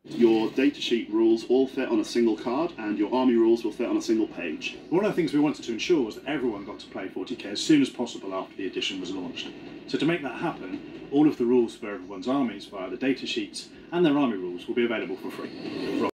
Your datasheet rules all fit on a single card, and your army rules will fit on a single page. One of the things we wanted to ensure was that everyone got to play 40k as soon as possible after the edition was launched. So to make that happen, all of the rules for everyone's armies via the datasheets and their army rules will be available for free.